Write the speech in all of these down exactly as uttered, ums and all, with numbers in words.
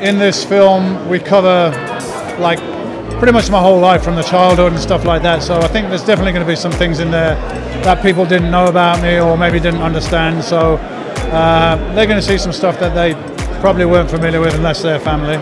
in this film we cover like pretty much my whole life from the childhood and stuff like that. So I think there's definitely going to be some things in there that people didn't know about me or maybe didn't understand. So uh, they're going to see some stuff that they probably weren't familiar with unless they're family.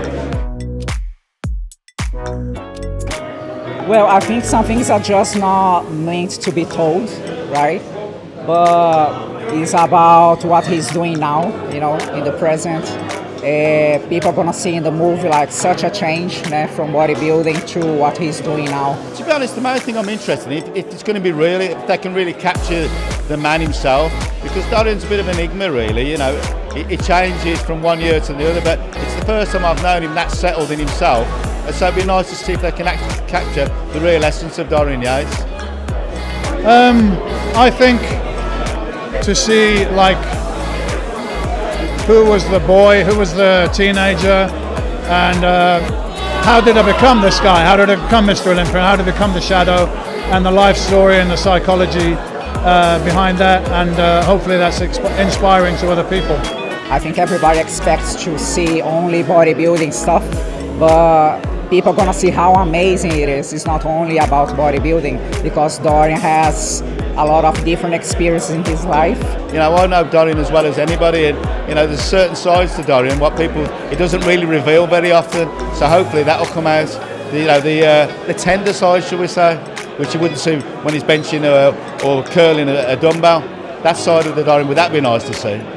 Well, I think some things are just not meant to be told, right? But it's about what he's doing now, you know, in the present. Uh, people are gonna see in the movie like such a change, né, from bodybuilding to what he's doing now. To be honest, the main thing I'm interested in, if, if it's going to be really, if they can really capture the man himself, because Dorian's a bit of an enigma, really. You know, it, it changes from one year to the other, but it's the first time I've known him that settled in himself. And so it'd be nice to see if they can actually capture the real essence of Dorian Yates. Um, I think to see like who was the boy, who was the teenager, and uh, how did I become this guy? How did I become Mister Olympia? How did I become the Shadow? And the life story and the psychology uh, behind that, and uh, hopefully that's inspiring to other people. I think everybody expects to see only bodybuilding stuff, but people are gonna see how amazing it is. It's not only about bodybuilding, because Dorian has a lot of different experiences in his life. You know, I know Dorian as well as anybody, and you know, there's certain sides to Dorian what people it doesn't really reveal very often. So hopefully that'll come out. The, you know, the uh, the tender side, shall we say, which you wouldn't see when he's benching uh, or curling a, a dumbbell. That side of the Dorian, would that be nice to see?